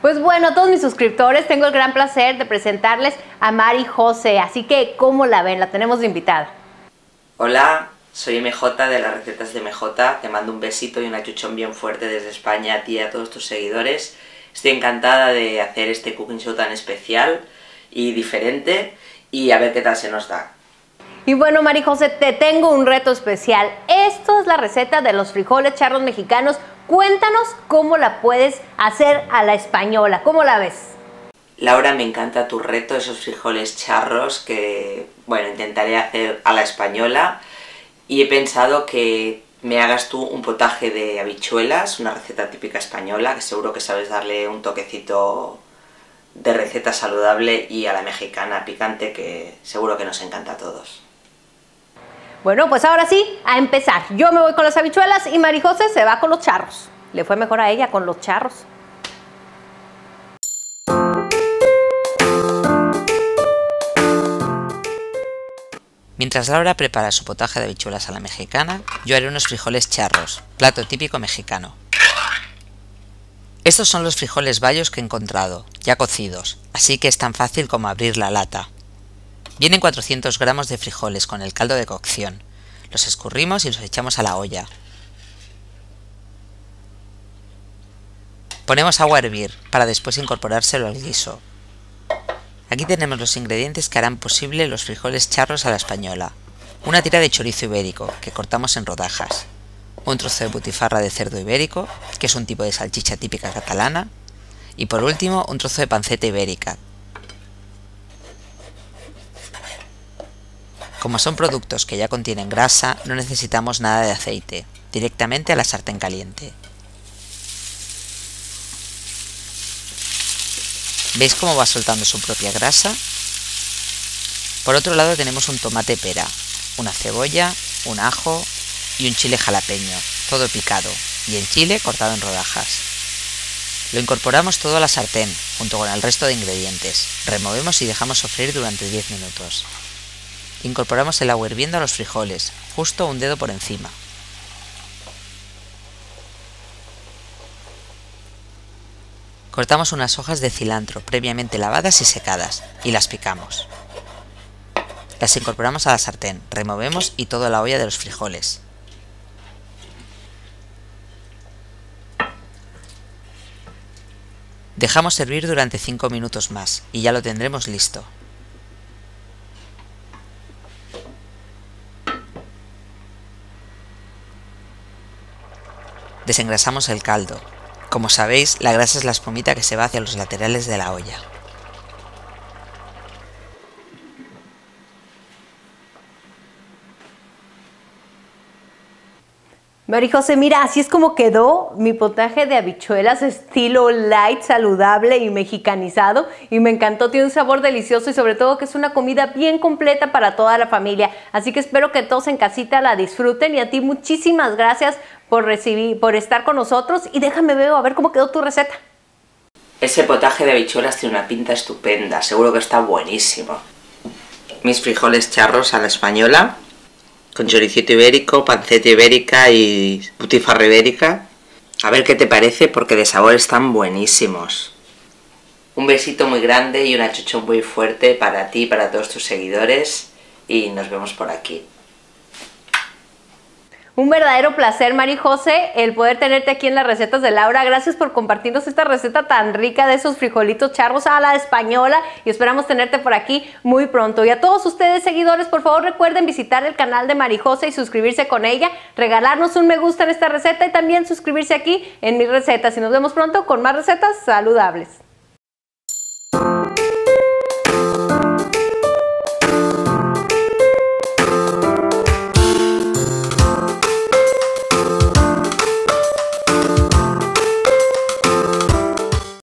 Pues bueno, a todos mis suscriptores, tengo el gran placer de presentarles a Mari José, así que ¿cómo la ven? La tenemos de invitada. Hola, soy MJ de las recetas de MJ, te mando un besito y un achuchón bien fuerte desde España a ti y a todos tus seguidores. Estoy encantada de hacer este cooking show tan especial y diferente y a ver qué tal se nos da. Y bueno, Mari José, te tengo un reto especial. Esto es la receta de los frijoles charros mexicanos. Cuéntanos cómo la puedes hacer a la española. ¿Cómo la ves? Laura, me encanta tu reto, esos frijoles charros que, bueno, intentaré hacer a la española. Y he pensado que me hagas tú un potaje de habichuelas, una receta típica española, que seguro que sabes darle un toquecito de receta saludable, y a la mexicana picante, que seguro que nos encanta a todos. Bueno, pues ahora sí, a empezar. Yo me voy con las habichuelas y Mari José se va con los charros. Le fue mejor a ella con los charros. Mientras Laura prepara su potaje de habichuelas a la mexicana, yo haré unos frijoles charros, plato típico mexicano. Estos son los frijoles bayos que he encontrado, ya cocidos, así que es tan fácil como abrir la lata. Vienen 400 gramos de frijoles con el caldo de cocción. Los escurrimos y los echamos a la olla. Ponemos agua a hervir para después incorporárselo al guiso. Aquí tenemos los ingredientes que harán posible los frijoles charros a la española. Una tira de chorizo ibérico, que cortamos en rodajas. Un trozo de butifarra de cerdo ibérico, que es un tipo de salchicha típica catalana. Y por último, un trozo de panceta ibérica. Como son productos que ya contienen grasa, no necesitamos nada de aceite, directamente a la sartén caliente. ¿Veis cómo va soltando su propia grasa? Por otro lado tenemos un tomate pera, una cebolla, un ajo y un chile jalapeño, todo picado, y el chile cortado en rodajas. Lo incorporamos todo a la sartén, junto con el resto de ingredientes. Removemos y dejamos sofreír durante 10 minutos. Incorporamos el agua hirviendo a los frijoles, justo un dedo por encima. Cortamos unas hojas de cilantro previamente lavadas y secadas, y las picamos. Las incorporamos a la sartén, removemos y todo a la olla de los frijoles. Dejamos hervir durante 5 minutos más, y ya lo tendremos listo. Desengrasamos el caldo. Como sabéis, la grasa es la espumita que se va hacia los laterales de la olla. Mari José, mira, así es como quedó mi potaje de habichuelas estilo light, saludable y mexicanizado. Y me encantó, tiene un sabor delicioso y sobre todo que es una comida bien completa para toda la familia. Así que espero que todos en casita la disfruten y a ti muchísimas gracias por estar con nosotros. Y déjame ver a ver cómo quedó tu receta. Ese potaje de habichuelas tiene una pinta estupenda, seguro que está buenísimo. Mis frijoles charros a la española, con choricito ibérico, panceta ibérica y butifarra ibérica. A ver qué te parece, porque de sabor están buenísimos. Un besito muy grande y un achuchón muy fuerte para ti y para todos tus seguidores, y nos vemos por aquí. Un verdadero placer, Mari José, el poder tenerte aquí en las recetas de Laura. Gracias por compartirnos esta receta tan rica de esos frijolitos charros a la española y esperamos tenerte por aquí muy pronto. Y a todos ustedes, seguidores, por favor recuerden visitar el canal de Mari José y suscribirse con ella, regalarnos un me gusta en esta receta y también suscribirse aquí en mis recetas. Y nos vemos pronto con más recetas saludables.